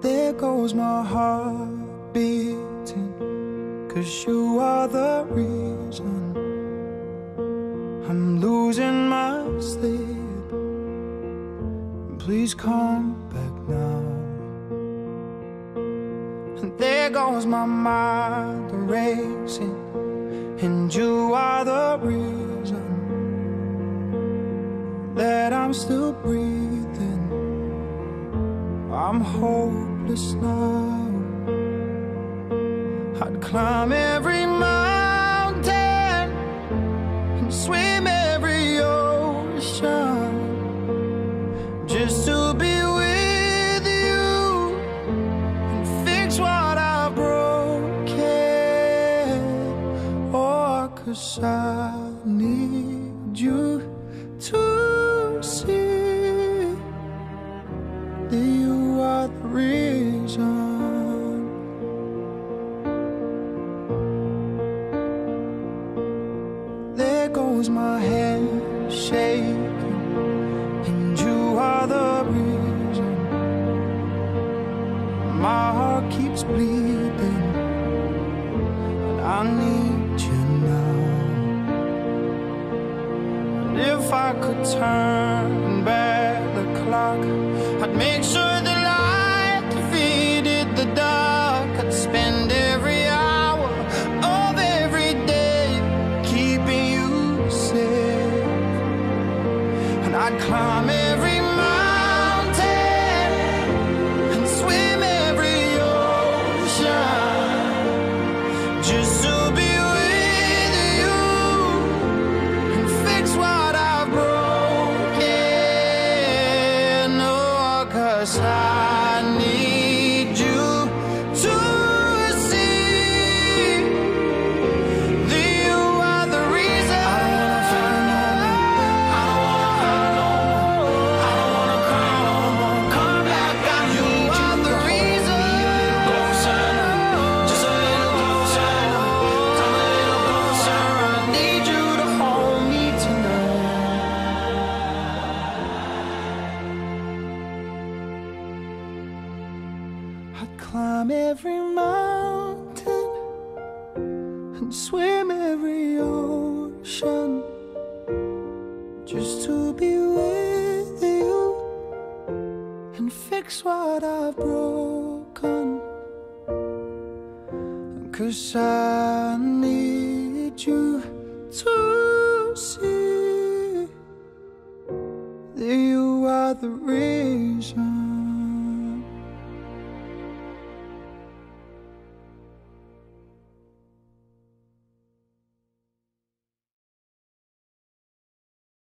There goes my heart beating, 'cause you are the reason I'm losing my sleep. Please come back now. And there goes my mind racing, and you are the reason that I'm still breathing. I'm hopeless now. I'd climb every mountain and swim every ocean just to be with you and fix what I've broken. Oh, 'cause I need you to see that you are the reason. There goes my head shaking, and you are the reason. My heart keeps bleeding, and I need you now. And if I could turn back the clock, I'd make sure the light defeated the dark. I'd spend every hour of every day keeping you safe, and I'd climb every mountain and swim every ocean just to be with you and fix what I've broken. Oh, 'cause I need you to see that you are the reason. I don't wanna cry no more. Come back, I need you. The reason. Closer, just a little closer. Come a little closer. I need you to hold me tonight. I'd climb every mountain and swim every ocean just to be with you and fix what I've broken. 'Cause I need you to see that you are the reason.